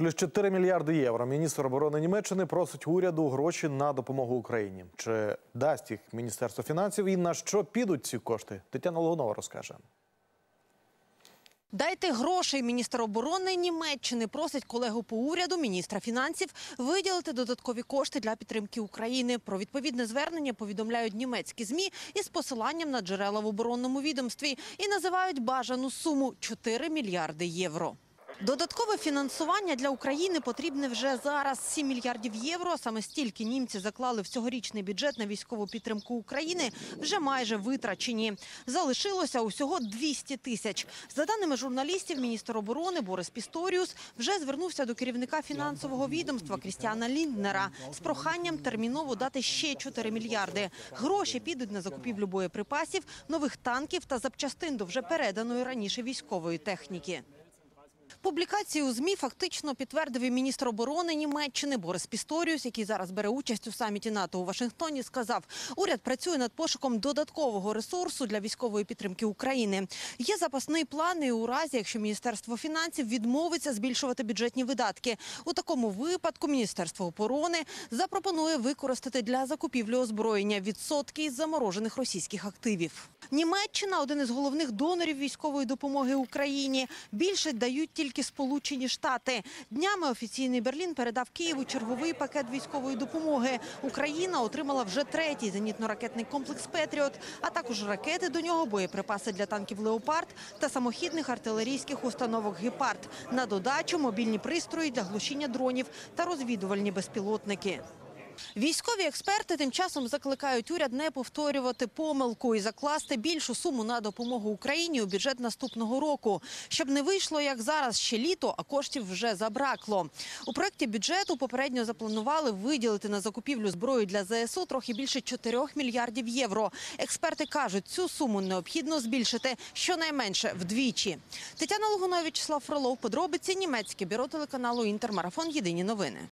Плюс 4 мільярди євро. Міністр оборони Німеччини просить уряду гроші на допомогу Україні. Чи дасть їх Міністерство фінансів і на що підуть ці кошти? Тетяна Логунова розкаже. Дайте грошей. Міністр оборони Німеччини просить колегу по уряду, міністра фінансів, виділити додаткові кошти для підтримки України. Про відповідне звернення повідомляють німецькі ЗМІ із посиланням на джерела в оборонному відомстві і називають бажану суму – 4 мільярди євро. Додаткове фінансування для України потрібне вже зараз – 7 мільярдів євро. Саме стільки німці заклали в цьогорічний бюджет на військову підтримку України, вже майже витрачені. Залишилося усього 200 тисяч. За даними журналістів, міністр оборони Борис Пісторіус вже звернувся до керівника фінансового відомства Крістіана Лінднера з проханням терміново дати ще 4 мільярди. Гроші підуть на закупівлю боєприпасів, нових танків та запчастин до вже переданої раніше військової техніки. Публікацію у ЗМІ фактично підтвердив і міністр оборони Німеччини Борис Пісторіус, який зараз бере участь у саміті НАТО у Вашингтоні, сказав, уряд працює над пошуком додаткового ресурсу для військової підтримки України. Є запасний план і у разі, якщо Міністерство фінансів відмовиться збільшувати бюджетні видатки. У такому випадку Міністерство оборони запропонує використати для закупівлі озброєння відсотки із заморожених російських активів. Німеччина – один із головних донорів військової допомоги Україні. Більше дають тільки Сполучені Штати. Днями офіційний Берлін передав Києву черговий пакет військової допомоги. Україна отримала вже третій зенітно-ракетний комплекс «Петріот», а також ракети до нього, боєприпаси для танків «Леопард» та самохідних артилерійських установок «Гепард». На додачу – мобільні пристрої для глушіння дронів та розвідувальні безпілотники. Військові експерти тим часом закликають уряд не повторювати помилку і закласти більшу суму на допомогу Україні у бюджет наступного року. Щоб не вийшло, як зараз, ще літо, а коштів вже забракло. У проєкті бюджету попередньо запланували виділити на закупівлю зброї для ЗСУ трохи більше 4 мільярдів євро. Експерти кажуть, цю суму необхідно збільшити щонайменше вдвічі. Тетяна Логунова, Вячеслав Фролов, подробиці, німецьке бюро телеканалу «Інтермарафон», єдині новини.